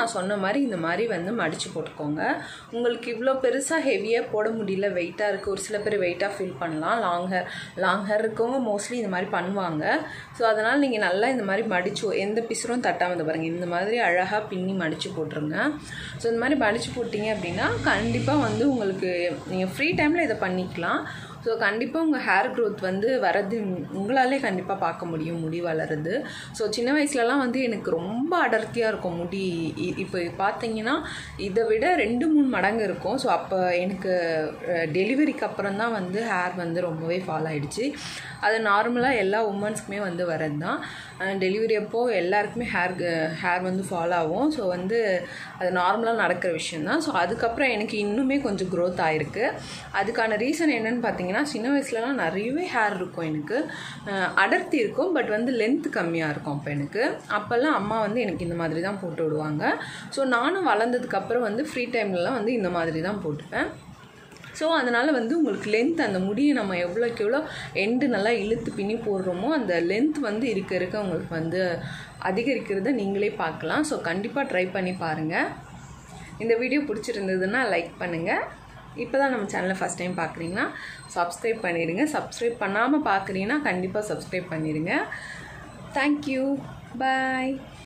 நான் சொன்ன மாதிரி இந்த மாதிரி வந்து மடித்து போட்டுக்கோங்க. உங்களுக்கு இவ்வளோ பெருசாக ஹெவியாக போட முடியல, வெயிட்டாக இருக்குது, ஒரு சில பேர் வெயிட்டாக ஃபீல் பண்ணலாம். லாங் ஹேர் இருக்கவங்க மோஸ்ட்லி இந்த மாதிரி பண்ணுவாங்க. ஸோ அதனால் நீங்கள் நல்லா இந்த மாதிரி மடித்து எந்த பிசுரும் தட்டாமல் பாருங்கள், இந்த மாதிரி அழகாக பின்னி மடித்து போட்டுருங்க. ஸோ இந்த மாதிரி மடித்து போட்டிங்க அப்படின்னா கண்டிப்பாக வந்து உங்களுக்கு நீங்கள் ஃப்ரீ டைமில் இதை பண்ணிக்கலாம். ஸோ கண்டிப்பாக உங்கள் ஹேர் க்ரோத் வந்து வரது உங்களாலே கண்டிப்பாக பார்க்க முடியும், முடி வளருது. ஸோ சின்ன வயசுலலாம் வந்து எனக்கு ரொம்ப அடர்த்தியாக இருக்கும் முடி. இப்போ பார்த்தீங்கன்னா இதை விட 2-3 மடங்கு இருக்கும். ஸோ அப்போ எனக்கு டெலிவரிக்கு அப்புறம் தான் வந்து ஹேர் வந்து ரொம்பவே ஃபால் ஆகிடுச்சு. அது நார்மலாக எல்லா உமன்ஸ்க்குமே வந்து வரது தான். டெலிவரி அப்போது எல்லாருக்குமே ஹேர் வந்து ஃபால் ஆகும். ஸோ வந்து அது நார்மலாக நடக்கிற விஷயந்தான். ஸோ அதுக்கப்புறம் எனக்கு இன்னுமே கொஞ்சம் க்ரோத் ஆகிருக்கு. அதுக்கான ரீசன் என்னென்னு பார்த்தீங்கன்னா, சின்ன வயசுலலாம் நிறையவே ஹேர் இருக்கும், எனக்கு அடர்த்தி இருக்கும், பட் வந்து லென்த் கம்மியாக இருக்கும். அப்போல்லாம் அம்மா வந்து எனக்கு இந்த மாதிரி தான் போட்டு விடுவாங்க. ஸோ நானும் வளர்ந்ததுக்கப்புறம் வந்து ஃப்ரீ டைம்லலாம் வந்து இந்த மாதிரி தான் போட்டுப்பேன். ஸோ அதனால் வந்து உங்களுக்கு லென்த், அந்த முடியை நம்ம எவ்வளோக்கு எவ்வளோ எண்டு நல்லா இழுத்து பின்னி போடுறோமோ அந்த லென்த் வந்து இருக்க உங்களுக்கு வந்து அதிகரிக்கிறத நீங்களே பார்க்கலாம். ஸோ கண்டிப்பாக ட்ரை பண்ணி பாருங்கள். இந்த வீடியோ பிடிச்சிருந்ததுன்னா லைக் பண்ணுங்கள். இப்போ தான் நம்ம சேனலை ஃபஸ்ட் டைம் பார்க்குறீங்கன்னா சப்ஸ்கிரைப் பண்ணிடுங்க. சப்ஸ்கிரைப் பண்ணாமல் பார்க்குறீங்கன்னா கண்டிப்பாக சப்ஸ்கிரைப் பண்ணிடுங்க. தேங்க்யூ, பாய்.